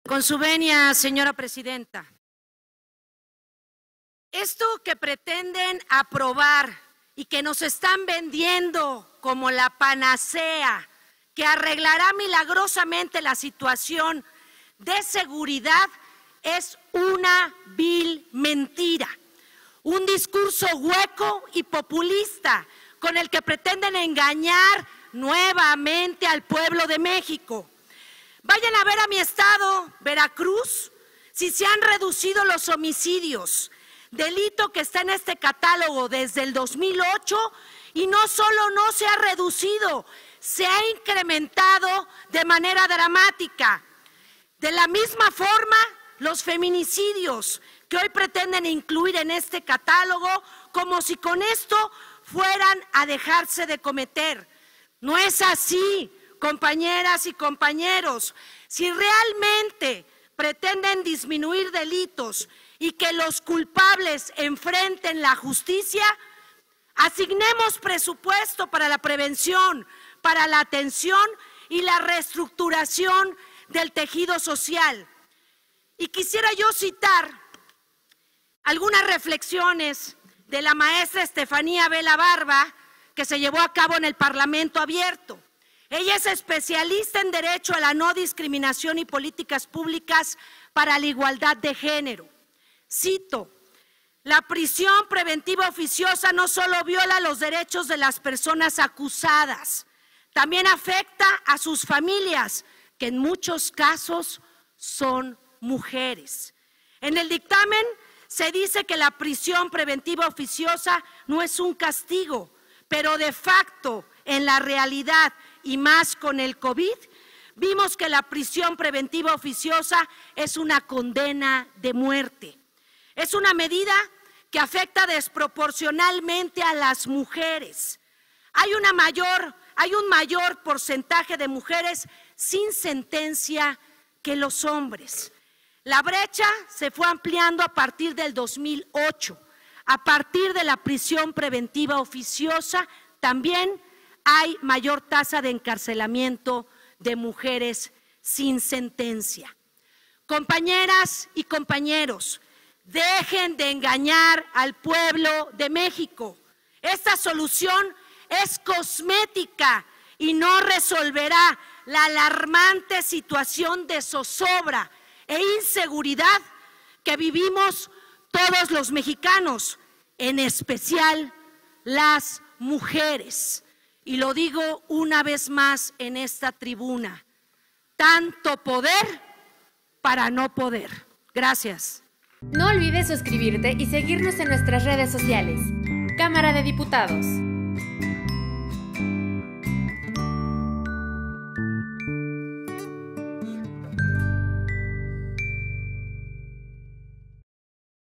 Con su venia, señora presidenta. Esto que pretenden aprobar y que nos están vendiendo como la panacea que arreglará milagrosamente la situación de seguridad es una vil mentira. Un discurso hueco y populista con el que pretenden engañar nuevamente al pueblo de México. Vayan a ver a mi estado, Veracruz, si se han reducido los homicidios, delito que está en este catálogo desde el 2008 y no solo no se ha reducido, se ha incrementado de manera dramática. De la misma forma, los feminicidios que hoy pretenden incluir en este catálogo, como si con esto fueran a dejarse de cometer. No es así, compañeras y compañeros. Si realmente pretenden disminuir delitos y que los culpables enfrenten la justicia, asignemos presupuesto para la prevención, para la atención y la reestructuración del tejido social. Y quisiera yo citar algunas reflexiones de la maestra Estefanía Vela Barba que se llevó a cabo en el Parlamento Abierto. Ella es especialista en Derecho a la No Discriminación y Políticas Públicas para la Igualdad de Género. Cito: la prisión preventiva oficiosa no solo viola los derechos de las personas acusadas, también afecta a sus familias, que en muchos casos son mujeres. En el dictamen se dice que la prisión preventiva oficiosa no es un castigo, pero de facto, en la realidad y más con el COVID, vimos que la prisión preventiva oficiosa es una condena de muerte. Es una medida que afecta desproporcionalmente a las mujeres. Hay un mayor porcentaje de mujeres sin sentencia que los hombres. La brecha se fue ampliando a partir del 2008. A partir de la prisión preventiva oficiosa también hay mayor tasa de encarcelamiento de mujeres sin sentencia. Compañeras y compañeros, dejen de engañar al pueblo de México. Esta solución es cosmética y no resolverá la alarmante situación de zozobra e inseguridad que vivimos todos los mexicanos, en especial las mujeres. Y lo digo una vez más en esta tribuna: tanto poder para no poder. Gracias. No olvides suscribirte y seguirnos en nuestras redes sociales. Cámara de Diputados.